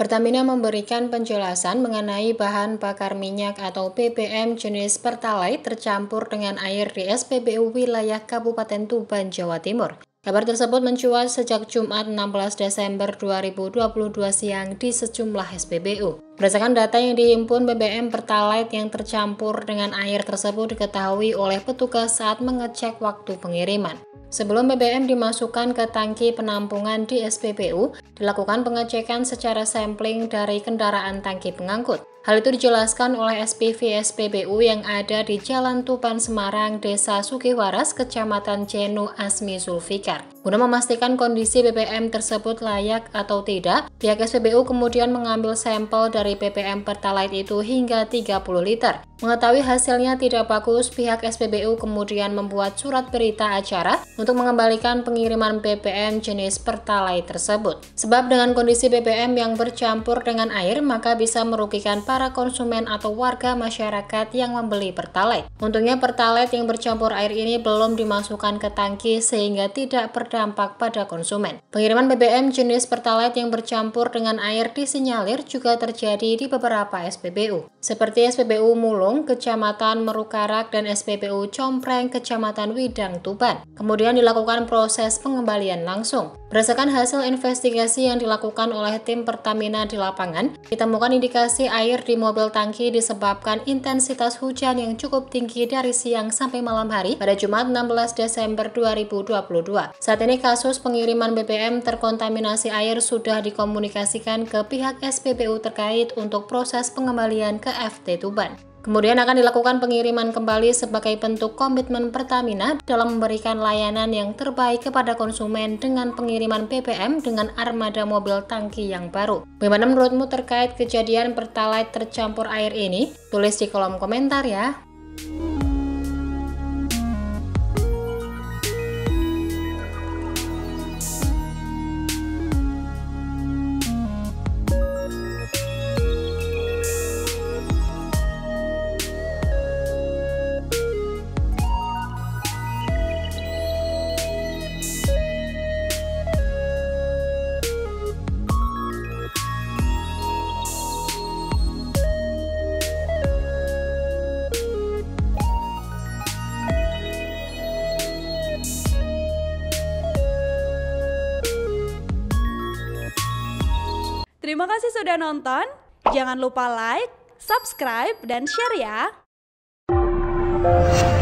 Pertamina memberikan penjelasan mengenai bahan bakar minyak atau BBM jenis Pertalite tercampur dengan air di SPBU wilayah Kabupaten Tuban, Jawa Timur. Kabar tersebut mencuat sejak Jumat 16 Desember 2022 siang di sejumlah SPBU. Berdasarkan data yang dihimpun, BBM Pertalite yang tercampur dengan air tersebut diketahui oleh petugas saat mengecek waktu pengiriman. Sebelum BBM dimasukkan ke tangki penampungan di SPBU, dilakukan pengecekan secara sampling dari kendaraan tangki pengangkut. Hal itu dijelaskan oleh SPV SPBU yang ada di Jalan Tuban Semarang, Desa Sugiwaras, Kecamatan Cenu, Asmi Zulfikar. Guna memastikan kondisi BBM tersebut layak atau tidak, pihak SPBU kemudian mengambil sampel dari BBM Pertalite itu hingga 30 liter. Mengetahui hasilnya tidak bagus, pihak SPBU kemudian membuat surat berita acara untuk mengembalikan pengiriman BBM jenis Pertalite tersebut. Sebab dengan kondisi BBM yang bercampur dengan air, maka bisa merugikan para konsumen atau warga masyarakat yang membeli Pertalite. Untungnya Pertalite yang bercampur air ini belum dimasukkan ke tangki sehingga tidak berdampak pada konsumen. Pengiriman BBM jenis Pertalite yang bercampur dengan air disinyalir juga terjadi di beberapa SPBU, seperti SPBU Mulung, Kecamatan Merukarak, dan SPBU Compreng, Kecamatan Widang, Tuban. Kemudian dilakukan proses pengembalian langsung. Berdasarkan hasil investigasi yang dilakukan oleh tim Pertamina di lapangan, ditemukan indikasi air di mobil tangki disebabkan intensitas hujan yang cukup tinggi dari siang sampai malam hari pada Jumat 16 Desember 2022. Saat ini kasus pengiriman BBM terkontaminasi air sudah dikomunikasikan ke pihak SPBU terkait untuk proses pengembalian ke FT Tuban. Kemudian akan dilakukan pengiriman kembali sebagai bentuk komitmen Pertamina dalam memberikan layanan yang terbaik kepada konsumen dengan pengiriman BBM dengan armada mobil tangki yang baru. Bagaimana menurutmu terkait kejadian Pertalite tercampur air ini? Tulis di kolom komentar ya. Terima kasih sudah nonton. Jangan lupa like, subscribe, dan share ya.